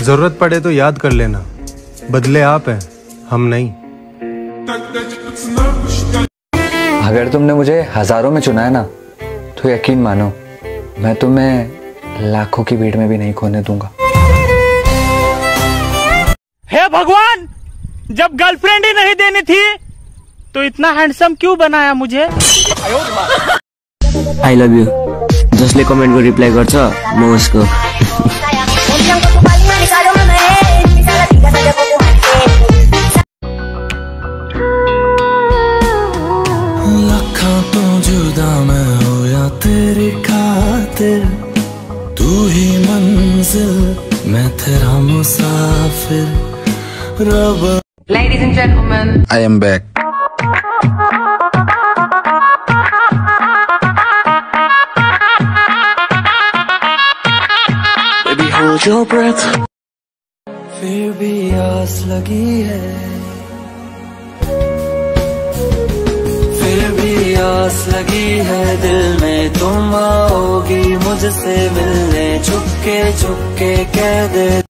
जरूरत पड़े तो याद कर लेना, बदले आप हैं, हम नहीं। अगर तुमने मुझे हजारों में चुना है ना, तो यकीन मानो मैं तुम्हें लाखों की भीड़ में भी नहीं खोने दूंगा। हे भगवान, जब गर्लफ्रेंड ही नहीं देनी थी तो इतना हैंडसम क्यों बनाया मुझे? आई लभ यू जसले कमेन्ट को रिप्लाई गर्छ म उसको। लखों तो जुदा मैं हो या तेरी खातिर, तू ही मंजिल मैं तेरा मुसाफिर। रब Ladies and gentlemen, I am back. Baby hold your breath. फिर भी आस लगी है, फिर भी आस लगी है दिल में, तुम आओगी मुझसे मिलने, चुपके चुपके कह दे।